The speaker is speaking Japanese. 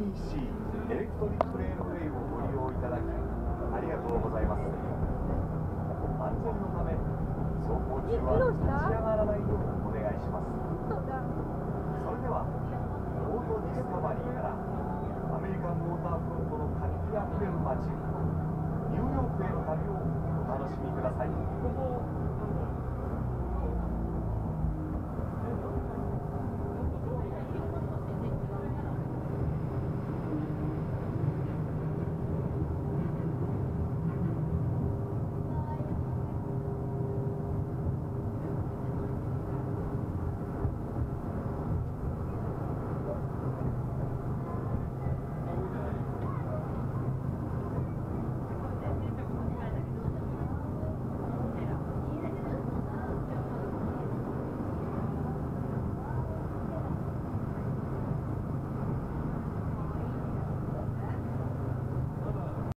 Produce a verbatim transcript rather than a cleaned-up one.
イーシー エレクトリックレールウェイをご利用いただきありがとうございます。安全のため走行中は立ち上がらないようお願いします。それではオートディスカバリーからアメリカンウォーターフロントの活気あふれる街ニューヨークへの旅をお楽しみください。ここ